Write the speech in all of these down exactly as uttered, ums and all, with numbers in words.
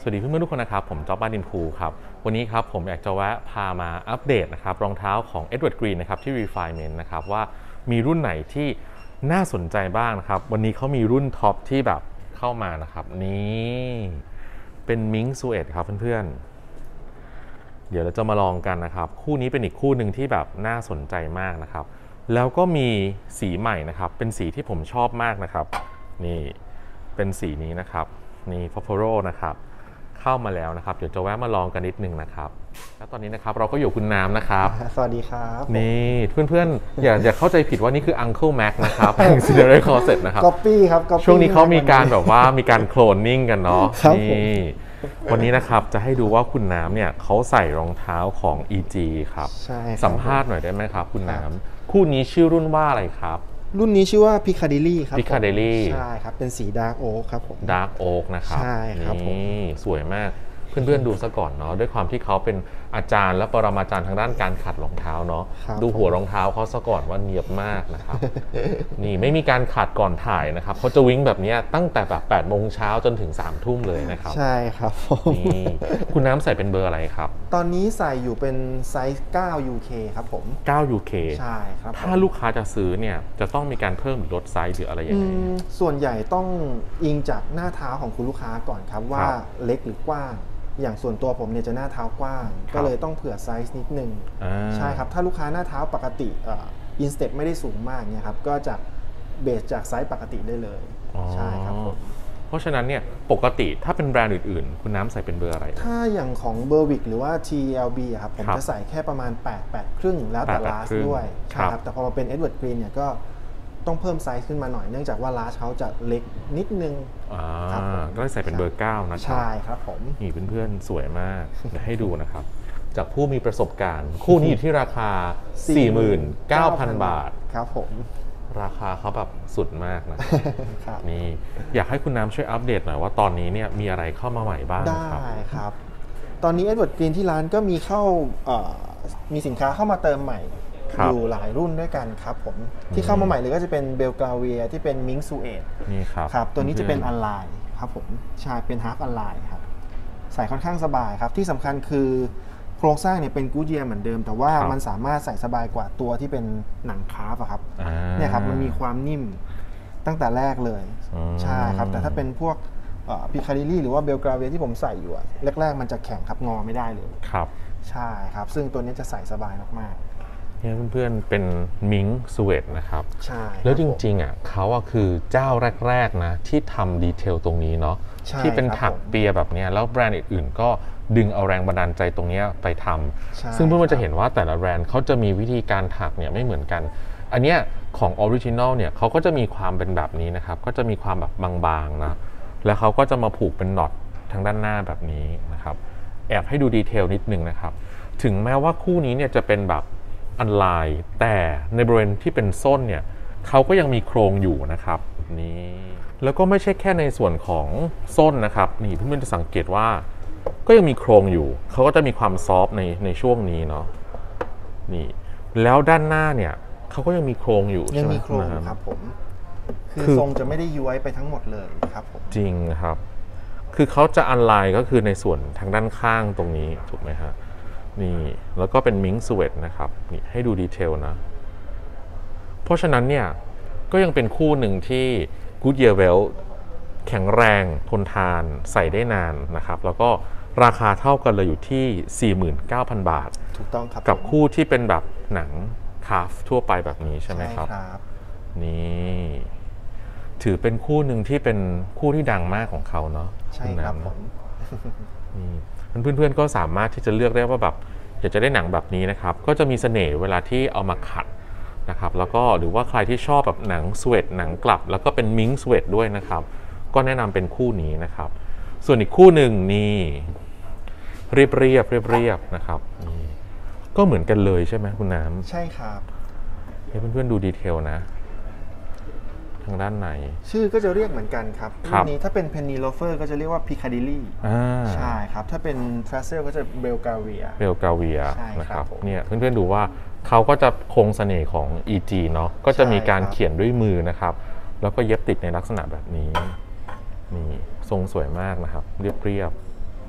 สวัสดีเพื่อนๆทุกคนนะครับผมจ๊อบบ้านดินพูครับวันนี้ครับผมอยากจะแวะพามาอัปเดตนะครับรองเท้าของ Edward Green นะครับที่ Refinement นะครับว่ามีรุ่นไหนที่น่าสนใจบ้างนะครับวันนี้เขามีรุ่นท็อปที่แบบเข้ามานะครับนี่เป็นมิงซูเอตครับเพื่อนๆเดี๋ยวเราจะมาลองกันนะครับคู่นี้เป็นอีกคู่หนึ่งที่แบบน่าสนใจมากนะครับแล้วก็มีสีใหม่นะครับเป็นสีที่ผมชอบมากนะครับนี่เป็นสีนี้นะครับนี่ Poporo นะครับเข้ามาแล้วนะครับเดี๋ยวจะแวะมาลองกันนิดนึงนะครับแล้วตอนนี้นะครับเราก็อยู่คุณน้ำนะครับสวัสดีครับนี่เพื่อนๆอย่าอย่าเข้าใจผิดว่านี่คือ Uncle Mac นะครับแห่ง Cinderella Closet นะครับ Copy ครับช่วงนี้เขามีการแบบว่ามีการโคลนนิ่งกันเนาะนี่วันนี้นะครับจะให้ดูว่าคุณน้ำเนี่ยเขาใส่รองเท้าของ อี จี ครับสัมภาษณ์หน่อยได้ไหมครับคุณน้ำคู่นี้ชื่อรุ่นว่าอะไรครับรุ่นนี้ชื่อว่า Piccadilly ครับ Piccadilly ใช่ครับเป็นสี Dark Oak ครับผม Dark Oak นะครับใช่ครับนี่สวยมากเพื่อนๆดูซะก่อนเนาะด้วยความที่เขาเป็นอาจารย์และปรมาจารย์ทางด้านการขัดรองเท้าเนาะดูหัวรองเท้าเขาซะก่อนว่าเนียบมากนะครับนี่ไม่มีการขัดก่อนถ่ายนะครับเขาจะวิ่งแบบนี้ตั้งแต่แบบแปดโมงเช้าจนถึงสามทุ่มเลยนะครับใช่ครับนี่คุณน้ำใส่เป็นเบอร์อะไรครับตอนนี้ใส่อยู่เป็นไซส์เก้า ยู เค ครับผมเก้า ยู เคใช่ครับถ้าลูกค้าจะซื้อเนี่ยจะต้องมีการเพิ่มหรือลดไซส์หรืออะไรยังไงส่วนใหญ่ต้องอิงจากหน้าเท้าของคุณลูกค้าก่อนครับว่าเล็กหรือกว้างอย่างส่วนตัวผมเนี่ยจะหน้าเท้ากว้างก็เลยต้องเผื่อไซส์นิดนึงใช่ครับถ้าลูกค้าหน้าเท้าปกติอินสเต็ปไม่ได้สูงมากเนี่ยครับก็จะเบสจากไซส์ปกติได้เลยใช่ครับผมเพราะฉะนั้นเนี่ยปกติถ้าเป็นแบรนด์อื่นๆคุณน้ำใส่เป็นเบอร์อะไรถ้าอย่างของเบอร์วิกหรือว่า ที แอล บี ครับผมจะใส่แค่ประมาณแปด แปดครึ่งแล้วแต่ลาสด้วยใช่ครับแต่พอมาเป็น Edward Green เนี่ยก็ต้องเพิ่มไซส์ขึ้นมาหน่อยเนื่องจากว่าลาสเขาจะเล็กนิดนึงก็เลยใส่เป็นเบอร์เก้านะครับใช่ครับผมนี่เพื่อนๆสวยมากเดี๋ยวให้ดูนะครับจากผู้มีประสบการณ์คู่นี้อยู่ที่ราคา สี่หมื่นเก้าพัน บาทครับผมราคาเขาแบบสุดมากนะนี่อยากให้คุณน้ำช่วยอัปเดตหน่อยว่าตอนนี้เนี่ยมีอะไรเข้ามาใหม่บ้างได้ครับตอนนี้ Edward Green ที่ร้านก็มีเข้ามีสินค้าเข้ามาเติมใหม่อยู่หลายรุ่นด้วยกันครับผมที่เข้ามาใหม่เลยก็จะเป็นเบลกาเวียที่เป็นมิงซูเอตนี่ครับครับตัวนี้จะเป็นออนไลน์ครับผมใช่เป็นฮาร์ฟออนไลน์ครับใส่ค่อนข้างสบายครับที่สำคัญคือโครงสร้างเนี่ยเป็นกู๊ดเยียร์เหมือนเดิมแต่ว่ามันสามารถใส่สบายกว่าตัวที่เป็นหนังคาร์ฟครับเนี่ยครับมันมีความนิ่มตั้งแต่แรกเลยใช่ครับแต่ถ้าเป็นพวกพิคาดิลี่หรือว่าเบลกาเวียที่ผมใส่อยู่แรกๆมันจะแข็งครับงอไม่ได้เลยครับใช่ครับซึ่งตัวนี้จะใส่สบายมากเนี่ยเพื่อนๆเป็นมิงซูเอตนะครับใช่แล้วจริงๆอ่ะเขาอะคือเจ้าแรกๆนะที่ทำดีเทลตรงนี้เนาะที่เป็นถักเปียแบบนี้แล้วแบรนด์อื่นๆก็ดึงเอาแรงบันดาลใจตรงนี้ไปทำซึ่งเพื่อนๆจะเห็นว่าแต่ละแบรนด์เขาจะมีวิธีการถักเนี่ยไม่เหมือนกันอันเนี้ยของออริจินอลเนี่ยเขาก็จะมีความเป็นแบบนี้นะครับก็จะมีความแบบบางๆนะแล้วเขาก็จะมาผูกเป็นน็อตทางด้านหน้าแบบนี้นะครับแอบให้ดูดีเทลนิดนึงนะครับถึงแม้ว่าคู่นี้เนี่ยจะเป็นแบบอันไลน์แต่ในบริเวณที่เป็นส้นเนี่ยเขาก็ยังมีโครงอยู่นะครับนี่แล้วก็ไม่ใช่แค่ในส่วนของส้นนะครับนี่เพื่อนๆจะสังเกตว่าก็ยังมีโครงอยู่เขาก็จะมีความซอฟในในช่วงนี้เนาะนี่แล้วด้านหน้าเนี่ยเขาก็ยังมีโครงอยู่ยังมีโครงครับผมคือทรงจะไม่ได้ย้วยไปทั้งหมดเลยครับผมจริงครับคือเขาจะอันไลน์ก็คือในส่วนทางด้านข้างตรงนี้ถูกไหมฮะนี่แล้วก็เป็นมิงซูเอตนะครับนี่ให้ดูดีเทลนะเพราะฉะนั้นเนี่ยก็ยังเป็นคู่หนึ่งที่ Goodyear Welt แข็งแรงทนทานใส่ได้นานนะครับแล้วก็ราคาเท่ากันเลยอยู่ที่ สี่หมื่นเก้าพัน บาทถูกต้องครับกับคู่ที่เป็นแบบหนังคาฟทั่วไปแบบนี้ใช่ไหมครับนี่ถือเป็นคู่หนึ่งที่เป็นคู่ที่ดังมากของเขาเนาะใช่ครับผมนี่เพื่อนๆก็สามารถที่จะเลือกได้ว่าแบบอยากจะได้หนังแบบนี้นะครับก็จะมีเสน่ห์เวลาที่เอามาขัดนะครับแล้วก็หรือว่าใครที่ชอบแบบหนังสเวตหนังกลับแล้วก็เป็นมิงสเวตด้วยนะครับก็แนะนำเป็นคู่นี้นะครับส่วนอีกคู่หนึ่งนี่เรียบเรียบเรียบเรียบนะครับนี่ก็เหมือนกันเลยใช่ไหมคุณน้ำใช่ครับให้เพื่อนๆดูดีเทลนะทางด้านในชื่อก็จะเรียกเหมือนกันครับรุ่นนี้ถ้าเป็นเพนนีโลเฟอร์ก็จะเรียกว่าพิคาดิลี่ใช่ครับถ้าเป็นทรัสเซลก็จะเบลกาเวียเบลกาเวียนะครับเนี่ยเพื่อนๆดูว่าเขาก็จะคงเสน่ห์ของ อี จี เนาะก็จะมีการเขียนด้วยมือนะครับแล้วก็เย็บติดในลักษณะแบบนี้นี่ทรงสวยมากนะครับเรียบ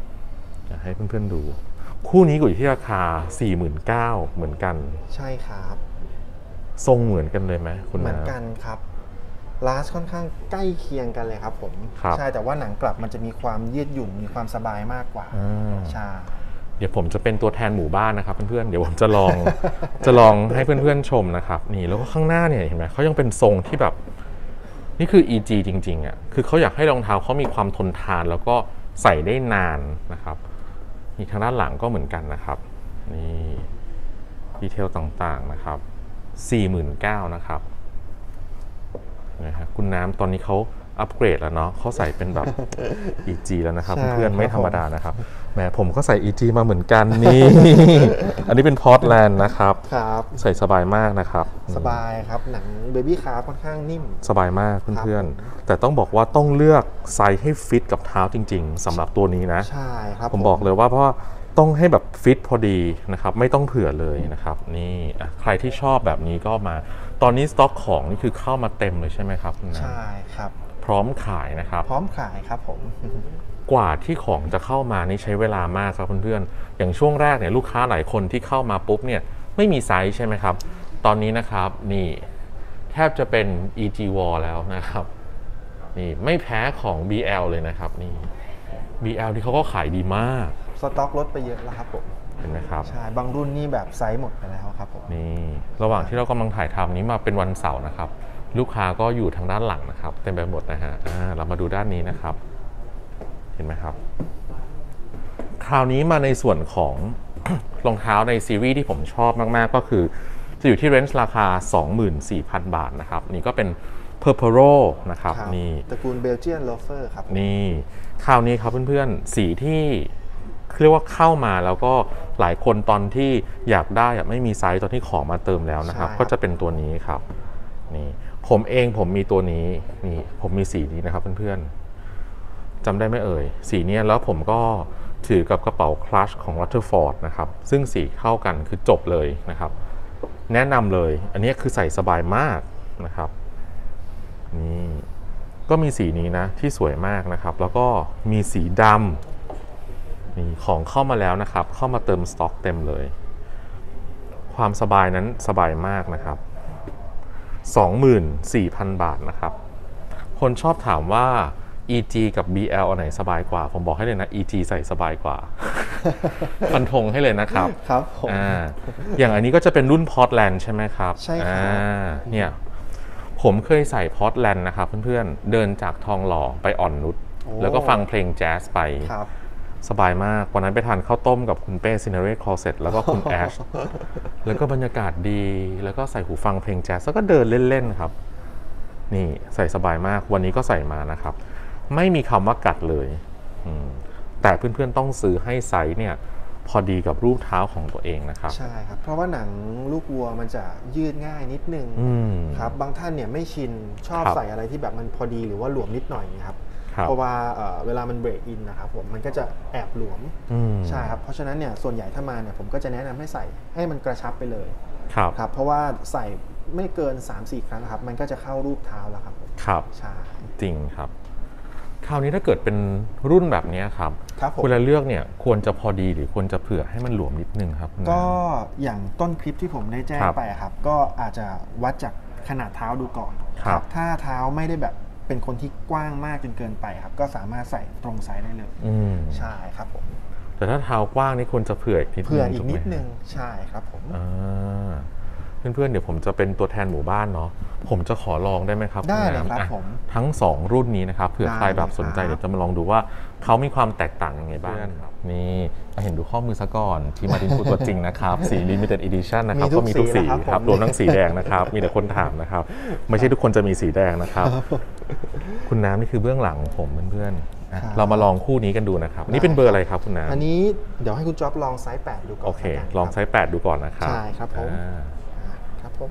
ให้เพื่อนๆดูคู่นี้อยู่ที่ราคา สี่หมื่นเก้าพัน เหมือนกันใช่ครับทรงเหมือนกันเลยไหมคุณเหมือนกันครับลาสค่อนข้างใกล้เคียงกันเลยครับผมใช่แต่ว่าหนังกลับมันจะมีความยืดหยุ่นมีความสบายมากกว่าใช่เดี๋ยวผมจะเป็นตัวแทนหมู่บ้านนะครับเพื่อนๆเดี๋ยวผมจะลองจะลองให้เพื่อนๆชมนะครับนี่แล้วก็ข้างหน้าเนี่ยเห็นไหมเขายังเป็นทรงที่แบบนี่คือ อี จี จริงๆอ่ะคือเขาอยากให้รองเท้าเขามีความทนทานแล้วก็ใส่ได้นานนะครับนี่ทางด้านหลังก็เหมือนกันนะครับนี่ดีเทลต่างๆนะครับ สี่หมื่นเก้าพัน นะครับนะฮะคุณน้ำตอนนี้เขาอัปเกรดแล้วเนาะเขาใส่เป็นแบบ อี จี แล้วนะครับเพื่อนๆไม่ธรรมดานะครับแหมผมก็ใส่ อี จี มาเหมือนกันนี่ อันนี้เป็นพอร์ตแลนด์นะครับครับใส่สบายมากนะครับสบายครับหนังเบบี้คาร์ค่อนข้างนิ่มสบายมากเพื่อนๆแต่ต้องบอกว่าต้องเลือกไซส์ให้ฟิตกับเท้าจริงๆสำหรับตัวนี้นะใช่ครับผมบอกเลยว่าเพราะต้องให้แบบฟิตพอดีนะครับไม่ต้องเผื่อเลยนะครับนี่ใครที่ชอบแบบนี้ก็มาตอนนี้สต็อกของนี่คือเข้ามาเต็มเลยใช่ไหมครับใช่ครับพร้อมขายนะครับพร้อมขายครับผมกว่าที่ของจะเข้ามานี่ใช้เวลามากครับเพื่อนๆอย่างช่วงแรกเนี่ยลูกค้าหลายคนที่เข้ามาปุ๊บเนี่ยไม่มีไซส์ใช่ไหมครับตอนนี้นะครับนี่แทบจะเป็น อี จี Wall แล้วนะครับนี่ไม่แพ้ของ บี แอล เลยนะครับนี่ บี แอล ที่เขาก็ขายดีมากสต็อกลดไปเยอะแล้วครับผมเห็นไหมครับใช่บางรุ่นนี่แบบไซส์หมดไปแล้วครับผมนี่ระหว่างที่เรากำลังถ่ายทำนี้มาเป็นวันเสาร์นะครับลูกค้าก็อยู่ทางด้านหลังนะครับเต็มไปหมดนะฮะเรามาดูด้านนี้นะครับเห็นไหมครับคราวนี้มาในส่วนของ รองเท้าในซีรีส์ที่ผมชอบมากๆก็คือจะอยู่ที่เรนจ์ราคา สองหมื่นสี่พัน บาทนะครับนี่ก็เป็น Purpero นะครับนี่ตระกูลเบลเจียนโลเฟอร์ครับนี่คราวนี้ครับเพื่อนๆสีที่เรียกว่าเข้ามาแล้วก็หลายคนตอนที่อยากได้ไม่มีไซส์ตอนที่ของมาเติมแล้วนะครับก็จะเป็นตัวนี้ครับนี่ผมเองผมมีตัวนี้นี่ผมมีสีนี้นะครับเพื่อนๆจำได้ไหมเอ่ยสีนี้แล้วผมก็ถือกับกระเป๋าคลัชของ Rutherford นะครับซึ่งสีเข้ากันคือจบเลยนะครับแนะนำเลยอันนี้คือใส่สบายมากนะครับนี่ก็มีสีนี้นะที่สวยมากนะครับแล้วก็มีสีดำนี่ของเข้ามาแล้วนะครับเข้ามาเติมสต็อกเต็มเลยความสบายนั้นสบายมากนะครับ สองหมื่นสี่พัน บาทนะครับคนชอบถามว่า อี จี กับ บี แอล อันไหนสบายกว่าผมบอกให้เลยนะ อี จี ใส่สบายกว่าฟันธงให้เลยนะครับครับผมอ่าอย่างอันนี้ก็จะเป็นรุ่นพอร์ตแลนด์ใช่ไหมครับใช่ครับเนี่ยผมเคยใส่พอร์ตแลนด์นะครับเพื่อนๆเดินจากทองหล่อไปอ่อนนุชแล้วก็ฟังเพลงแจ๊สไปสบายมากวันนั้นไปทานข้าวต้มกับคุณเป้ซินเนอเรคลอเซ็ตแล้วก็คุณแอชแล้วก็บรรยากาศดีแล้วก็ใส่หูฟังเพลงแจ๊สแล้วก็เดินเล่นๆครับนี่ใส่สบายมากวันนี้ก็ใส่มานะครับไม่มีคำว่ากัดเลยแต่เพื่อนๆต้องซื้อให้ไซส์เนี่ยพอดีกับรูปเท้าของตัวเองนะครับใช่ครับเพราะว่าหนังลูกวัวมันจะยืดง่ายนิดนึงครับบางท่านเนี่ยไม่ชินชอบใส่อะไรที่แบบมันพอดีหรือว่าหลวมนิดหน่อยครับเพราะว่าเวลามันเบรกอินนะครับผมมันก็จะแอบหลวมใช่ครับเพราะฉะนั้นเนี่ยส่วนใหญ่ถ้ามาเนี่ยผมก็จะแนะนำให้ใส่ให้มันกระชับไปเลยครับครับเพราะว่าใส่ไม่เกิน สามสี่ ครั้งครับมันก็จะเข้ารูปเท้าแล้วครับครับใช่จริงครับคราวนี้ถ้าเกิดเป็นรุ่นแบบนี้ครับเวลาเลือกเนี่ยควรจะพอดีหรือควรจะเผื่อให้มันหลวมนิดนึงครับก็อย่างต้นคลิปที่ผมได้แจ้งไปครับก็อาจจะวัดจากขนาดเท้าดูก่อนครับถ้าเท้าไม่ได้แบบเป็นคนที่กว้างมากจนเกินไปครับก็สามารถใส่ตรงไซส์ได้เลยใช่ครับผมแต่ถ้าเท้ากว้างนี่ควรจะเผื่ออีกนิดนึงเผื่ออีกนิดนึงใช่ครับผมเพื่อนๆเดี๋ยวผมจะเป็นตัวแทนหมู่บ้านเนาะผมจะขอลองได้ไหมครับได้เลยครับผมทั้งสองรุ่นนี้นะครับเผื่อใครแบบสนใจเดี๋ยวจะมาลองดูว่าเขามีความแตกต่างยังไงบ้างนี่เห็นดูข้อมือซะก่อนที่มาตินพูดตัวจริงนะครับสี Limited Edition นะครับก็มีทุกสีครับรวมทั้งสีแดงนะครับมีแต่คนถามนะครับไม่ใช่ทุกคนจะมีสีแดงนะครับคุณน้ำนี่คือเบื้องหลังของผมเพื่อนๆเรามาลองคู่นี้กันดูนะครับนี่เป็นเบอร์อะไรครับคุณน้ำอันนี้เดี๋ยวให้คุณจ๊อบลองไซส์แปดดูก่อนโอเคลองไซส์แปดดูก่อนนะครับใช่ครับผมครับผม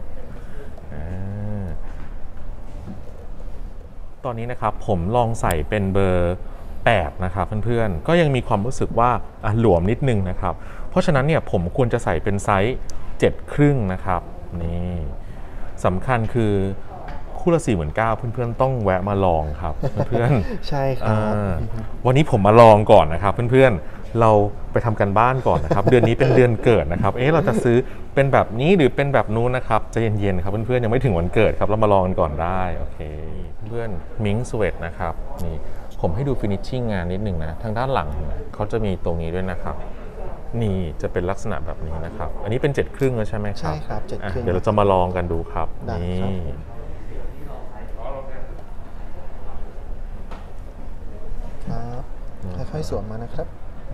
ตอนนี้นะครับผมลองใส่เป็นเบอร์แปดนะครับเพื่อนๆก็ยังมีความรู้สึกว่าหลวมนิดนึงนะครับเพราะฉะนั้นเนี่ยผมควรจะใส่เป็นไซส์เจ็ดครึ่งนะครับนี่สำคัญคือคู่ละสี่หมื่นเก้าเพื่อนๆต้องแวะมาลองครับเพื่อนๆใช่ครับวันนี้ผมมาลองก่อนนะครับเพื่อนๆเราไปทำกันบ้านก่อนนะครับ เดือนนี้เป็นเดือนเกิดนะครับเอ๊ะเราจะซื้อเป็นแบบนี้หรือเป็นแบบนู้นนะครับใจเย็นๆครับเพื่อนๆยังไม่ถึงวันเกิดครับเรามาลองกันก่อนได้โอเคเพื่อนมิงสเวตนะครับนี่ผมให้ดูฟินิชชิ่งงานนิดหนึ่งนะทางด้านหลังเขาจะมีตรงนี้ด้วยนะครับนี่จะเป็นลักษณะแบบนี้นะครับอันนี้เป็นเจ็ดครึ่งแล้วใช่ไหมครับใช่ครับเจ็ดครึ่งเดี๋ยวเราจะมาลองกันดูครับนี่ครับค่อยๆสวมมานะครับ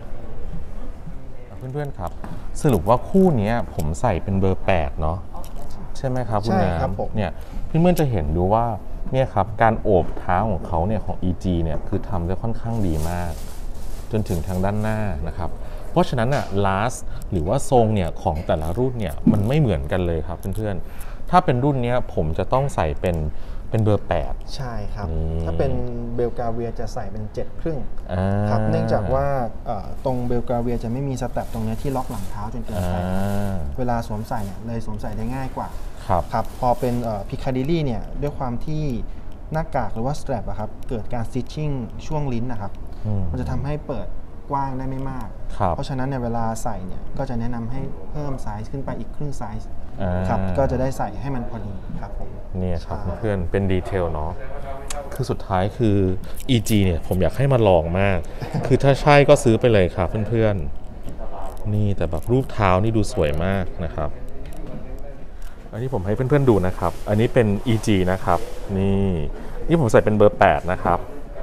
เพื่อนๆครับสรุปว่าคู่นี้ผมใส่เป็นเบอร์แปดเนาะใช่ไหมครับคุณน้ำเนี่ยเพื่อนๆจะเห็นดูว่าเนี่ยครับการโอบเท้าของเขาเนี่ยของ อี จี เนี่ยคือทำได้ค่อนข้างดีมากจนถึงทางด้านหน้านะครับเพราะฉะนั้นอ่ะ last หรือว่าทรงเนี่ยของแต่ละรุ่นเนี่ยมันไม่เหมือนกันเลยครับเพื่อนๆถ้าเป็นรุ่นนี้ผมจะต้องใส่เป็นเป็นเบอร์แปดใช่ครับถ้าเป็นเบลกาเวียจะใส่เป็นเจ็ดครึ่งครับเนื่องจากว่าตรงเบลกาเวียจะไม่มีสแตรปตรงนี้ที่ล็อกหลังเท้าจนเกินไปเวลาสวมใส่เนี่ยเลยสวมใส่ได้ง่ายกว่าครับครับพอเป็นพิคาดิลี่เนี่ยด้วยความที่หน้ากากหรือว่าสแตรปครับเกิดการสติชชิ่งช่วงลิ้นนะครับมันจะทำให้เปิดกว้างได้ไม่มากเพราะฉะนั้นในเวลาใส่เนี่ยก็จะแนะนำให้เพิ่มไซส์ขึ้นไปอีกครึ่งไซส์ครับก็จะได้ใส่ให้มันพอดีครับผมเนี่ยครับเพื่อนเป็นดีเทลเนาะคือสุดท้ายคือ อี จี เนี่ยผมอยากให้มาลองมาก คือถ้าใช่ก็ซื้อไปเลยครับเพื่อนๆนี่แต่แบบรูปเท้านี่ดูสวยมากนะครับอันนี้ผมให้เพื่อนๆดูนะครับอันนี้เป็น อี จี นะครับนี่นี่ผมใส่เป็นเบอร์แปดนะครับ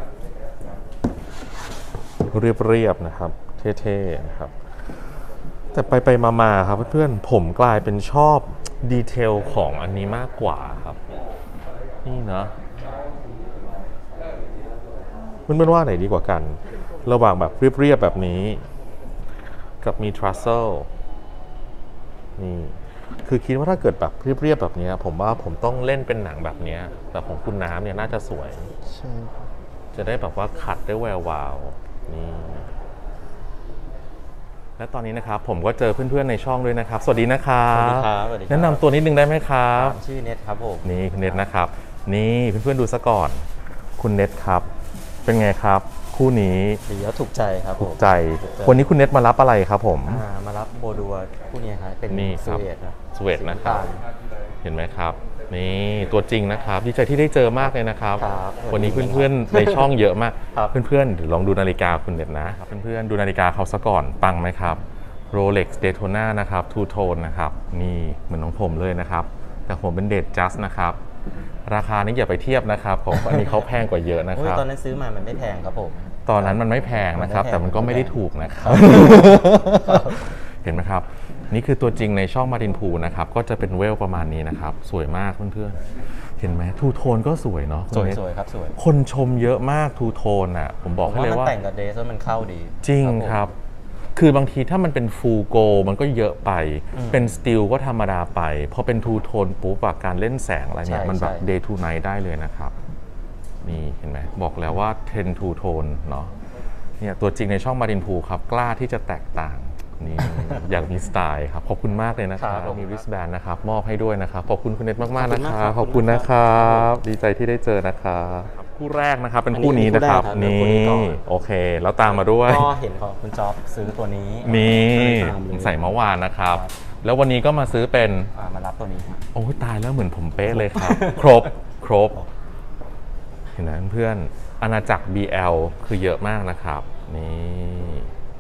เรียบๆนะครับเท่ๆนะครับแต่ไปไปมาๆครับเพื่อนๆผมกลายเป็นชอบดีเทลของอันนี้มากกว่าครับนี่นะเพื่อนๆว่าไหนดีกว่ากันระหว่างแบบเรียบๆแบบนี้กับมีทรัสเซิลนี่คือคิดว่าถ้าเกิดแบบเรียบๆแบบนี้ผมว่าผมต้องเล่นเป็นหนังแบบนี้แบบของคุณน้ำเนี่ยน่าจะสวยใช่จะได้แบบว่าขัดได้แวววาวนี่และตอนนี้นะครับผมก็เจอเพื่อนๆในช่องด้วยนะครับสวัสดีนะครับสวัสดีครับแนะนำตัวนิดนึงได้ไหมครับชื่อเน็ตครับผมนี่คุณเน็ตนะครับนี่เพื่อนๆดูซะก่อนคุณเน็ตครับเป็นไงครับคู่นี้ดีแล้วถูกใจครับถูกใจวันนี้คุณเน็ตมารับอะไรครับผมมารับโบดัวคู่นี้ครับเป็นนี่สเวตนะสเวตนะครับเห็นไหมครับนี่ตัวจริงนะครับดีใจที่ได้เจอมากเลยนะครับวันนี้เพื่อนๆในช่องเยอะมากเพื่อนๆเดี๋ยวลองดูนาฬิกาคุณเน็ตนะเพื่อนๆดูนาฬิกาเขาซะก่อนปังไหมครับ Rolex Daytona นะครับ Two Tone นะครับนี่เหมือนของผมเลยนะครับแต่ผมเป็น Date Just นะครับราคานี้อย่าไปเทียบนะครับผมอันนี้เขาแพงกว่าเยอะนะครับตอนนั้นซื้อมามันไม่แพงครับผมตอนนั้นมันไม่แพงนะครับแต่มันก็ไม่ได้ถูกนะครับเห็นไหมครับนี่คือตัวจริงในช่องมารินพูนะครับก็จะเป็นเวลประมาณนี้นะครับสวยมากเพื่อนๆเห็นไหมทูโทนก็สวยเนาะสวยสวยครับสวยคนชมเยอะมากทูโทนอ่ะผมบอกให้เลยว่ามันแต่งกับเดรสแล้วมันเข้าดีจริงครับคือบางทีถ้ามันเป็นฟูลโกมันก็เยอะไปเป็นสตีลก็ธรรมดาไปพอเป็นทูโทนปุ๊บการเล่นแสงอะไรเนี่ยมันแบบเดย์ทูไนท์ได้เลยนะครับนี่เห็นไหมบอกแล้วว่าเทรนทูโทนเนาะเนี่ยตัวจริงในช่องมารินพูครับกล้าที่จะแตกต่างนี่อยากมีสไตล์ครับขอบคุณมากเลยนะครับมีริสแบนนะครับมอบให้ด้วยนะครับขอบคุณคุณเน็ตมากๆนะครับขอบคุณนะครับดีใจที่ได้เจอนะครับคู่แรกนะครับเป็นคู่นี้นะครับนี่โอเคแล้วตามมาด้วยก็เห็นของคุณจ๊อบซื้อตัวนี้นี่ใส่เมื่อวานนะครับแล้ววันนี้ก็มาซื้อเป็นมารับตัวนี้โอ้ตายแล้วเหมือนผมเป๊ะเลยครับครบครบเห็นไหมเพื่อนอาณาจักร บี แอล คือเยอะมากนะครับนี่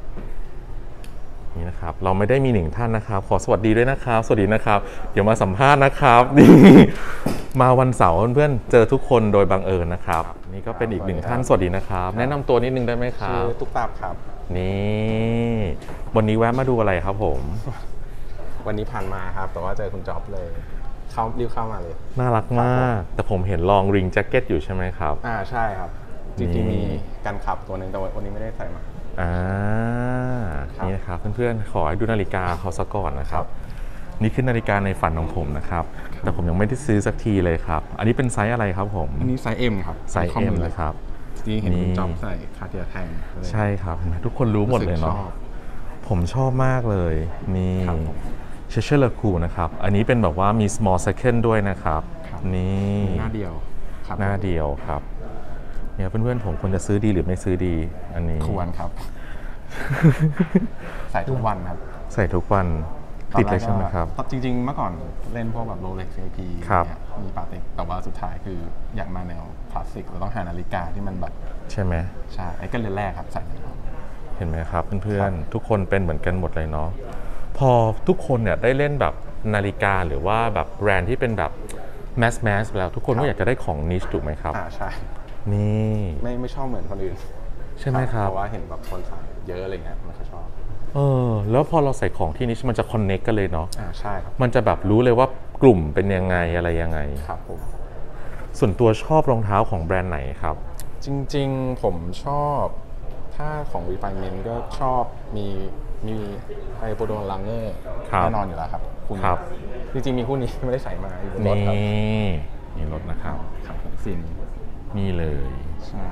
นี่นะครับเราไม่ได้มีหนึ่งท่านนะครับขอสวัสดีด้วยนะครับสวัสดีนะครับเดี๋ยวมาสัมภาษณ์นะครับนี่มาวันเสาร์เพื่อนๆเจอทุกคนโดยบังเอิญนะครับนี่ก็เป็นอีกหนึ่งท่านสวัสดีนะครับแนะนำตัวนิดนึงได้ไหมครับชื่อตุ๊กตาครับนี่วันนี้แวะมาดูอะไรครับผมวันนี้ผ่านมาครับแต่ว่าเจอคุณจ๊อบเลยเขารีบเข้ามาเลยน่ารักมากแต่ผมเห็นลองริงแจ็คเก็ตอยู่ใช่ไหมครับอ่าใช่ครับจริงๆมีกันขับตัวนึงแต่วันนี้ไม่ได้ใส่มาอ่านี่นะครับเพื่อนๆขอให้ดูนาฬิกาเขาซะก่อนนะครับนี่คือนาฬิกาในฝันของผมนะครับแต่ผมยังไม่ได้ซื้อสักทีเลยครับอันนี้เป็นไซส์อะไรครับผมอันนี้ไซส์ M ครับไซส์ M นะครับนี่เห็นคุณจ๊อบใส่คาเทียแทงใช่ครับทุกคนรู้หมดเลยเนาะผมชอบมากเลยนี่เชเชอร์เลคูนะครับอันนี้เป็นแบบว่ามี small second ด้วยนะครับนี่หน้าเดียวหน้าเดียวครับเนี่ยเพื่อนๆผมควรจะซื้อดีหรือไม่ซื้อดีอันนี้ควรครับใส่ทุกวันครับใส่ทุกวันติดเลยใช่ไหมครับจริงๆเมื่อก่อนเล่นพวกแบบโรเล็กซ์ เอ พี เนี่ยมีปาเต็กแต่ว่าสุดท้ายคืออยากมาแนวคลาสสิกเราต้องหานาฬิกาที่มันแบบใช่ไหมใช่ไอ้ก็เลยแรกครับใส่เห็นไหมครับเพื่อนๆทุกคนเป็นเหมือนกันหมดเลยเนาะพอทุกคนเนี่ยได้เล่นแบบนาฬิกาหรือว่าแบบแบรนด์ที่เป็นแบบแมสแมสแล้วทุกคนก็อยากจะได้ของนิชถูกไหมครับอ่าใช่นี่ไม่ไม่ชอบเหมือนคนอื่นใช่ไหมครับเพราะว่าเห็นแบบคนใส่เยอะอะไรเงี้ยไม่ค่อยชอบเออแล้วพอเราใส่ของที่นิชมันจะคอนเน็กกันเลยเนาะอ่าใช่ครับมันจะแบบรู้เลยว่ากลุ่มเป็นยังไงอะไรยังไงครับผมส่วนตัวชอบรองเท้าของแบรนด์ไหนครับจริงๆผมชอบถ้าของ Refinement ก็ชอบมีมีไอโปโดลังเกอร์แน่นอนอยู่แล้วครับคู่นี้จริงๆมีคู่นี้ไม่ได้ใส่มาอยู่บนรถครับนี่นี่รถนะครับครับผมสีนี้นี่เลยใช่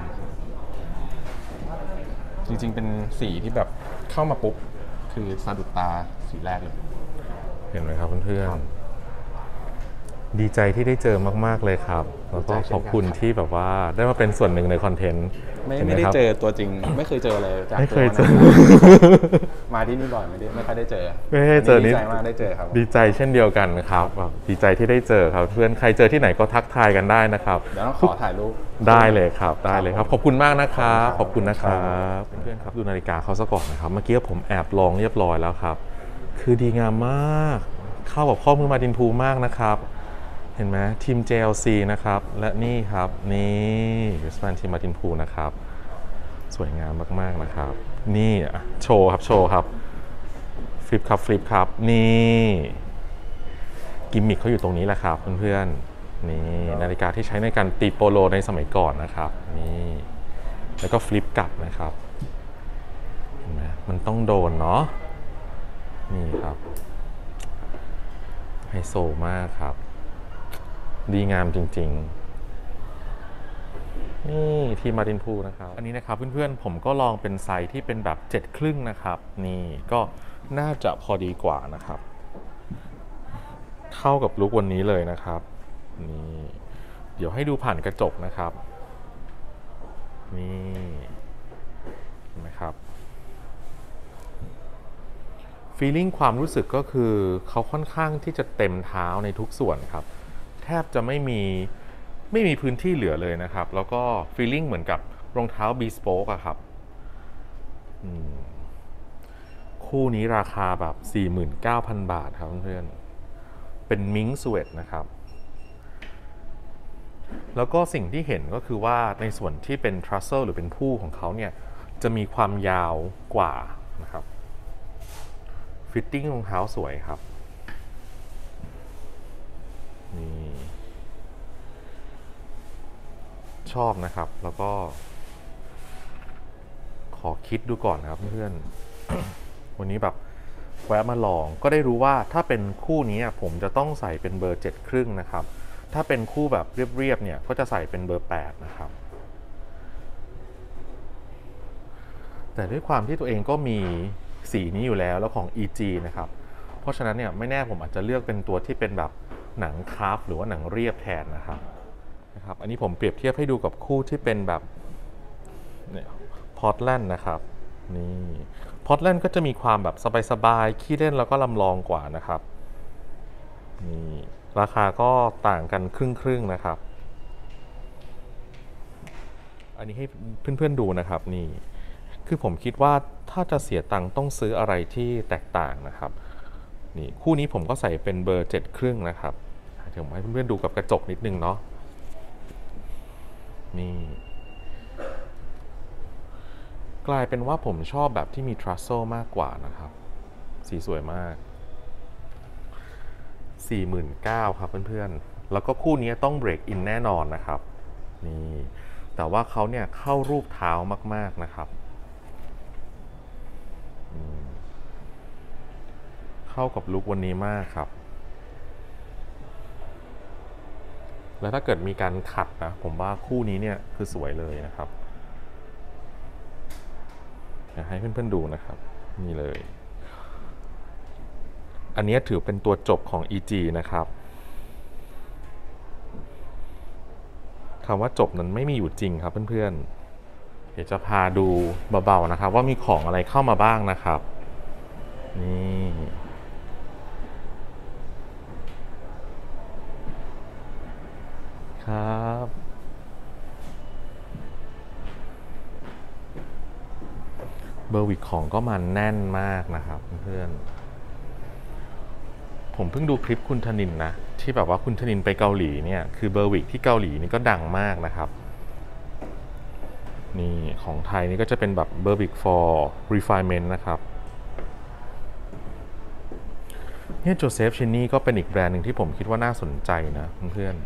จริงๆเป็นสีที่แบบเข้ามาปุ๊บคือสะดุดตาสีแรกเลยเห็นไหมครับเพื่อนๆดีใจที่ได้เจอมากๆเลยครับแล้วก็ขอบคุณที่แบบว่าได้มาเป็นส่วนหนึ่งในคอนเทนต์ไม่ไม่ได้เจอตัวจริงไม่เคยเจอเลยจากไม่เคยเจอมาที่นี่บ่อยไม่ได้ไม่ค่อยได้เจอไม่ได้เจอดีใจมากได้เจอครับดีใจเช่นเดียวกันครับดีใจที่ได้เจอครับเพื่อนใครเจอที่ไหนก็ทักทายกันได้นะครับเดี๋ยวต้องขอถ่ายรูปได้เลยครับได้เลยครับขอบคุณมากนะครับขอบคุณนะครับเพื่อนๆครับดูนาฬิกาเขาซะก่อนนะครับเมื่อกี้ผมแอบลองเรียบร้อยแล้วครับคือดีงามมากเข้ากับข้อมือมาดินพูมากนะครับเห็นไหมทีม เจ แอล ซี นะครับและนี่ครับนี่วิสปันทีมมาดินพูนะครับสวยงามมากๆนะครับนี่โชว์ครับโชว์ครับฟลิปครับฟลิปครับนี่กิมมิคเขาอยู่ตรงนี้แหละครับเพื่อนๆนี่นาฬิกาที่ใช้ในการตีโปโลในสมัยก่อนนะครับนี่แล้วก็ฟลิปกลับนะครับเห็นไหมมันต้องโดนเนาะนี่ครับไฮโซมากครับดีงามจริงๆนี่ทีมารินพูนะครับอันนี้นะครับเพื่อนๆผมก็ลองเป็นไซส์ที่เป็นแบบเจ็ดครึ่งนะครับนี่ก็น่าจะพอดีกว่านะครับเข้ากับลุควันนี้เลยนะครับนี่เดี๋ยวให้ดูผ่านกระจกนะครับนี่เห็นไหมครับฟีลลิ่งความรู้สึกก็คือเขาค่อนข้างที่จะเต็มเท้าในทุกส่วนครับแทบจะไม่มีไม่มีพื้นที่เหลือเลยนะครับแล้วก็ฟีลลิ่งเหมือนกับรองเท้าบีสโป๊กอะครับคู่นี้ราคาแบบ สี่หมื่นเก้าพัน บาทครับเพื่อนๆเป็นมิงค์สเวตนะครับแล้วก็สิ่งที่เห็นก็คือว่าในส่วนที่เป็นทรัสเซลหรือเป็นผู้ของเขาเนี่ยจะมีความยาวกว่านะครับฟิตติ้งรองเท้าสวยครับนี่ชอบนะครับแล้วก็ขอคิดดูก่อนนะครับเพื่อน วันนี้แบบแวะมาลองก็ได้รู้ว่าถ้าเป็นคู่นี้ผมจะต้องใส่เป็นเบอร์เจ็ดครึ่งนะครับถ้าเป็นคู่แบบเรียบๆเนี่ยก็จะใส่เป็นเบอร์แปดนะครับแต่ด้วยความที่ตัวเองก็มีสีนี้อยู่แล้วแล้วของ อี จี นะครับเพราะฉะนั้นเนี่ยไม่แน่ผมอาจจะเลือกเป็นตัวที่เป็นแบบหนังคราฟหรือว่าหนังเรียบแทนนะครับนะครับอันนี้ผมเปรียบเทียบให้ดูกับคู่ที่เป็นแบบเนี่ยพอร์ตแลนด์นะครับนี่พอร์ตแลนด์ก็จะมีความแบบสบายๆขี้เล่นแล้วก็ลำลองกว่านะครับนี่ราคาก็ต่างกันครึ่งๆนะครับอันนี้ให้เพื่อนๆดูนะครับนี่คือผมคิดว่าถ้าจะเสียตังค์ต้องซื้ออะไรที่แตกต่างนะครับนี่คู่นี้ผมก็ใส่เป็นเบอร์เจ็ดครึ่งนะครับเดี๋ยวผมให้เพื่อนๆดูกับกระจกนิดนึงเนาะนี่กลายเป็นว่าผมชอบแบบที่มีทรัสเซลมากกว่านะครับสีสวยมาก สี่หมื่นเก้าพัน ครับเพื่อนๆแล้วก็คู่นี้ต้องเบรกอินแน่นอนนะครับนี่แต่ว่าเขาเนี่ยเข้ารูปเท้ามากๆนะครับเข้ากับลุควันนี้มากครับแล้วถ้าเกิดมีการขัดนะผมว่าคู่นี้เนี่ยคือสวยเลยนะครับอยากให้เพื่อนๆดูนะครับนี่เลยอันนี้ถือเป็นตัวจบของ อี จี นะครับคำว่าจบนั้นไม่มีอยู่จริงครับเพื่อนๆเดี๋ยวจะพาดูเบาๆนะครับว่ามีของอะไรเข้ามาบ้างนะครับนี่ครับเบอร์วิกของก็มาแน่นมากนะครับเพื่อนผมเพิ่งดูคลิปคุณธนินนะที่แบบว่าคุณธนินไปเกาหลีเนี่ยคือเบอร์วิกที่เกาหลีนี่ก็ดังมากนะครับนี่ของไทยนี่ก็จะเป็นแบบเบอร์วิก for refinement นะครับเนี่ยโจเซฟชินนี่ก็เป็นอีกแบรนด์หนึ่งที่ผมคิดว่าน่าสนใจนะเพื่อน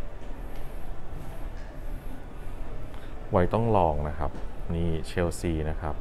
ไว้ต้องลองนะครับนี่เชลซีนะครับ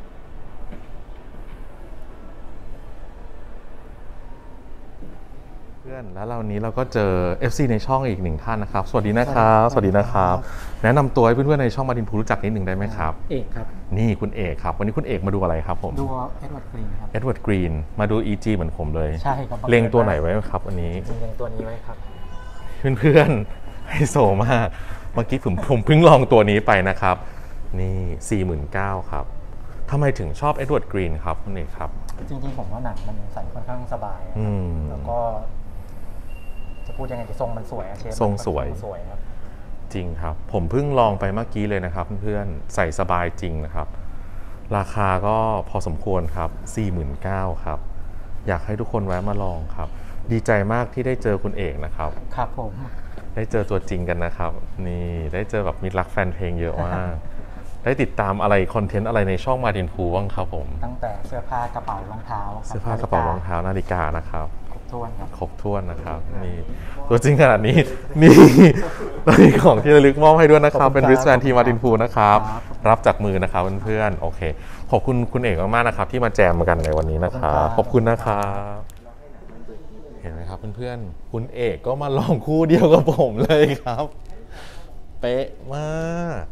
เพื่อนแล้วเรานี้เราก็เจอ เอฟ ซี ในช่องอีกหนึ่งท่านนะครับสวัสดีนะครับสวัสดีนะครับแนะนำตัวให้เพื่อนๆในช่องมาดินพูรู้จักนิดหนึ่งได้ไหมครับเอกครับนี่คุณเอกครับวันนี้คุณเอกมาดูอะไรครับผมดูเอ็ดเวิร์ดกรีนครับเอ็ดเวิร์ดกรีนมาดู อี จี เหมือนผมเลยใช่ครับเล็งตัวไหนไว้ครับวันนี้เล็งตัวนี้ไว้ครับเพื่อนๆไฮโซมากเมื่อกี้ผมผมเพิ่งลองตัวนี้ไปนะครับนี่ สี่หมื่นเก้าพัน ครับทำไมถึงชอบเอ็ดเวิร์ดกรีนครับคุณเอกครับจริงๆผมว่าหนังมันใส่ค่อนข้างสบายแล้วก็จะพูดยังไงทรงมันสวยอะเชฟทรงสวยสวยครับจริงครับผมเพิ่งลองไปเมื่อกี้เลยนะครับเพื่อนๆใส่สบายจริงนะครับราคาก็พอสมควรครับ สี่หมื่นเก้าพัน ครับอยากให้ทุกคนแวะมาลองครับดีใจมากที่ได้เจอคุณเอกนะครับครับผมได้เจอตัวจริงกันนะครับนี่ได้เจอแบบมิตรรักแฟนเพลงเยอะมากได้ติดตามอะไรคอนเทนต์อะไรในช่องมาดินพูบ้างครับผมตั้งแต่เสื้อผ้ากระเป๋ารองเท้าเสื้อผ้ากระเป๋ารองเท้านาฬิกานะครับครบถ้วนครับครบถ้วนนะครับนี่ตัวจริงขนาดนี้นี่ตัวนี้ของที่ระลึกมอบให้ด้วยนะครับเป็นริสแบนทีมาดินพูนะครับรับจากมือนะครับเพื่อนๆโอเคขอบคุณคุณเอกมากๆนะครับที่มาแจมกันในวันนี้นะครับขอบคุณนะครับเห็นไหมครับเพื่อนๆคุณเอกก็มาลองคู่เดียวกับผมเลยครับเป๊ะมาก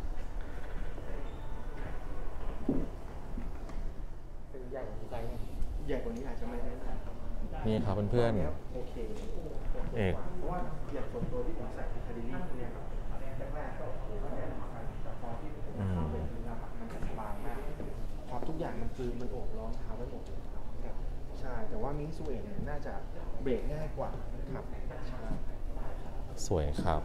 ใหญ่กว่านี้อาจจะไม่ได้นี่ครับเพื่อนๆโอเคเอกเพราะว่าอย่างส่วนตัวที่ผมใส่พิคาดิลี่เนี่ยครับแรกๆก็แต่พอที่ผมเข้าไปถึงนะครับมันจะสบายมากพอทุกอย่างมันคือมันโอบล้อมเท้าไว้หมดเลยครับใช่แต่ว่ามิงซูเองเนี่ยน่าจะเบรกง่ายกว่าครับสวยครับ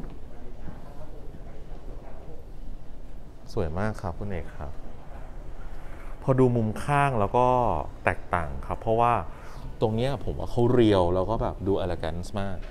สวยมากครับคุณเอกครับพอดูมุมข้างแล้วก็แตกต่างครับเพราะว่าตรงนี้ผมว่าเขาเรียวแล้วก็แบบดู elegant มาก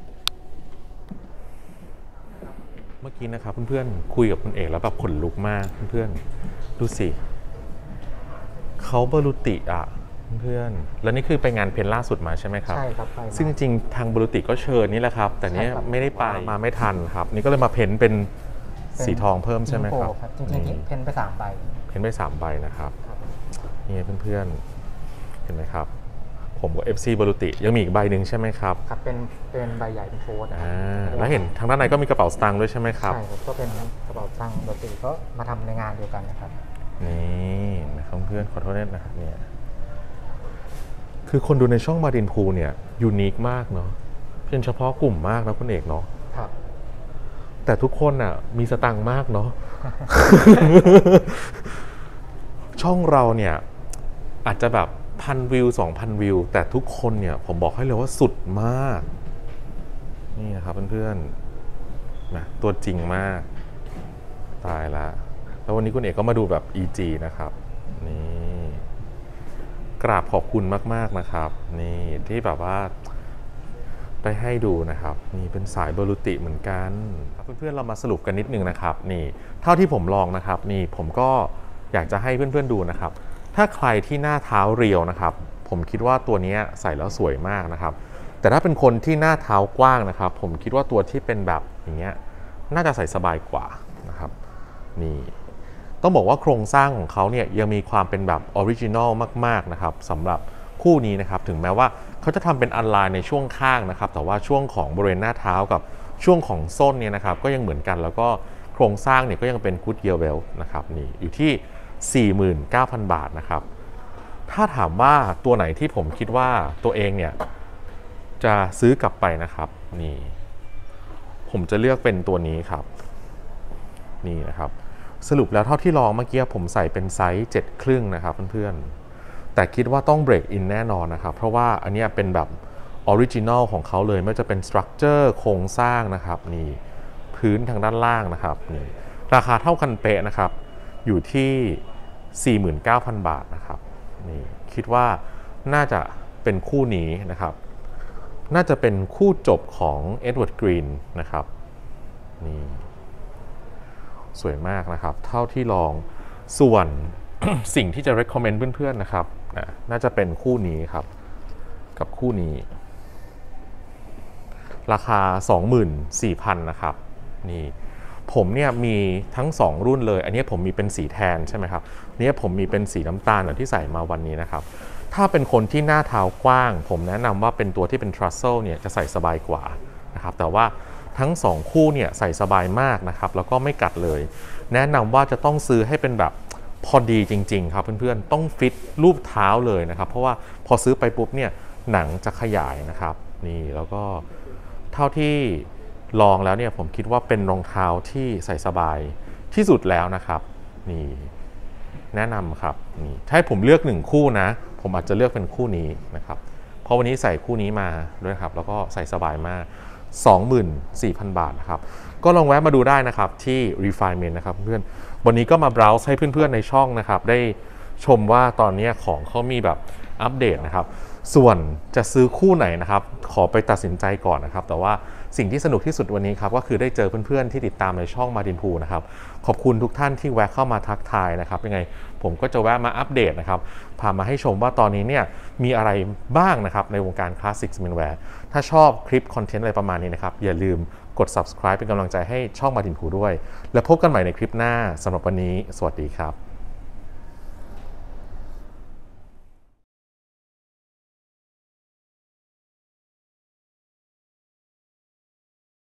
เมื่อกี้นะครับเพื่อนๆคุยกับคุณเอกแล้วแบบขนลุกมากเพื่อนๆดูสิเขาบรูติอ่ะเพื่อนแล้วนี่คือไปงานเพนล่าสุดมาใช่ไหมครับใช่ครับไปซึ่งจริงๆทางบรูติก็เชิญนี่แหละครับแต่นี้ไม่ได้ไปมาไม่ทันครับนี่ก็เลยมาเพ้นเป็นสีทองเพิ่มใช่ไหมครับจริงๆเพ้นไปสามใบเพ้นไปสามใบนะครับนี่เพื่อนๆเห็นไหมครับผมกับ เอฟ ซี บรูติยังมีอีกใบหนึ่งใช่ไหมครับครับเป็นเป็นใบใหญ่เป็นโฟร์อ่าแล้วเห็นทางด้านในก็มีกระเป๋าสตางค์ด้วยใช่ไหมครับใช่ครับก็เป็นกระเป๋าสตางค์บรูติก็มาทำในงานเดียวกันนะครับนี่นะครับเพื่อนขอโทษด้วยนะครับเนี่ยคือคนดูในช่องมาดินพูเนี่ยยูนิคมากเนาะเป็นเฉพาะกลุ่มมากนะคุณเอกเนาะครับแต่ทุกคนอ่ะมีสตางค์มากเนาะ ช่องเราเนี่ยอาจจะแบบพันวิวสองพันวิวแต่ทุกคนเนี่ยผมบอกให้เลยว่าสุดมากนี่นะครับเพื่อนๆนะตัวจริงมากตายละแล้ววันนี้คุณเอกก็มาดูแบบ อี จี นะครับนี่กราบขอบคุณมากๆนะครับนี่ที่แบบว่าได้ให้ดูนะครับนี่เป็นสายบรูติเหมือนกันเพื่อนๆเรามาสรุปกันนิดนึงนะครับนี่เท่าที่ผมลองนะครับนี่ผมก็อยากจะให้เพื่อนๆดูนะครับถ้าใครที่หน้าเท้าเรียวนะครับผมคิดว่าตัวนี้ใส่แล้วสวยมากนะครับแต่ถ้าเป็นคนที่หน้าเท้ากว้างนะครับผมคิดว่าตัวที่เป็นแบบอย่างเงี้ยน่าจะใส่สบายกว่านะครับนี่ต้องบอกว่าโครงสร้างของเขาเนี่ยยังมีความเป็นแบบออริจินอลมากๆนะครับสำหรับคู่นี้นะครับถึงแม้ว่าเขาจะทำเป็นอันไลน์ในช่วงข้างนะครับแต่ว่าช่วงของบริเวณหน้าเท้ากับช่วงของส้นเนี่ยนะครับก็ยังเหมือนกันแล้วก็โครงสร้างเนี่ยก็ยังเป็นกู๊ดเยียร์เวลนะครับนี่อยู่ที่ สี่หมื่นเก้าพัน บาทนะครับถ้าถามว่าตัวไหนที่ผมคิดว่าตัวเองเนี่ยจะซื้อกลับไปนะครับนี่ผมจะเลือกเป็นตัวนี้ครับนี่นะครับสรุปแล้วเท่าที่ลองเมื่อกี้ผมใส่เป็นไซส์เจ็ดครึ่งนะครับเพื่อนๆแต่คิดว่าต้องเบรกอินแน่นอนนะครับเพราะว่าอันนี้เป็นแบบออริจินอลของเขาเลยไม่ว่าจะเป็นสตรัคเจอร์โครงสร้างนะครับนี่พื้นทางด้านล่างนะครับนี่ราคาเท่ากันเป๊ะนะครับอยู่ที่ สี่หมื่นเก้าพัน บาทนะครับนี่คิดว่าน่าจะเป็นคู่นี้นะครับน่าจะเป็นคู่จบของเอ็ดเวิร์ดกรีนนะครับนี่สวยมากนะครับเท่าที่ลองส่วน สิ่งที่จะ recommend เพื่อนๆนะครับน่าจะเป็นคู่นี้ครับกับคู่นี้ราคา สองหมื่นสี่พัน นะครับนี่ผมเนี่ยมีทั้งสองรุ่นเลยอันนี้ผมมีเป็นสีแทนใช่ไหมครับนี่ผมมีเป็นสีน้ำตาลที่ใส่มาวันนี้นะครับถ้าเป็นคนที่หน้าเท้ากว้างผมแนะนำว่าเป็นตัวที่เป็น trussel เนี่ยจะใส่สบายกว่านะครับแต่ว่าทั้งสองคู่เนี่ยใส่สบายมากนะครับแล้วก็ไม่กัดเลยแนะนำว่าจะต้องซื้อให้เป็นแบบพอดีจริงๆครับเพื่อนๆต้องฟิตรูปเท้าเลยนะครับเพราะว่าพอซื้อไปปุ๊บเนี่ยหนังจะขยายนะครับนี่แล้วก็เท่าที่ลองแล้วเนี่ยผมคิดว่าเป็นรองเท้าที่ใส่สบายที่สุดแล้วนะครับนี่แนะนำครับนี่ถ้าให้ผมเลือกหนึ่งคู่นะผมอาจจะเลือกเป็นคู่นี้นะครับเพราะวันนี้ใส่คู่นี้มาด้วยครับแล้วก็ใส่สบายมาก สองหมื่นสี่พัน บาทนะครับก็ลองแวะมาดูได้นะครับที่ Refinement นะครับเพื่อนวันนี้ก็มา browse ให้เพื่อนๆในช่องนะครับได้ชมว่าตอนนี้ของเขามีแบบอัปเดตนะครับส่วนจะซื้อคู่ไหนนะครับขอไปตัดสินใจก่อนนะครับแต่ว่าสิ่งที่สนุกที่สุดวันนี้ครับก็คือได้เจอเพื่อนๆที่ติดตามในช่องมาร์ตินพูลนะครับขอบคุณทุกท่านที่แวะเข้ามาทักทายนะครับยังไงผมก็จะแวะมาอัปเดตนะครับพามาให้ชมว่าตอนนี้เนี่ยมีอะไรบ้างนะครับในวงการคลาสสิกสเมนแวร์ถ้าชอบคลิปคอนเทนต์อะไรประมาณนี้นะครับอย่าลืมกด subscribe เป็นกำลังใจให้ช่องมาร์ตินพูลด้วยแล้วพบกันใหม่ในคลิปหน้าสำหรับวันนี้สวัสดีครับ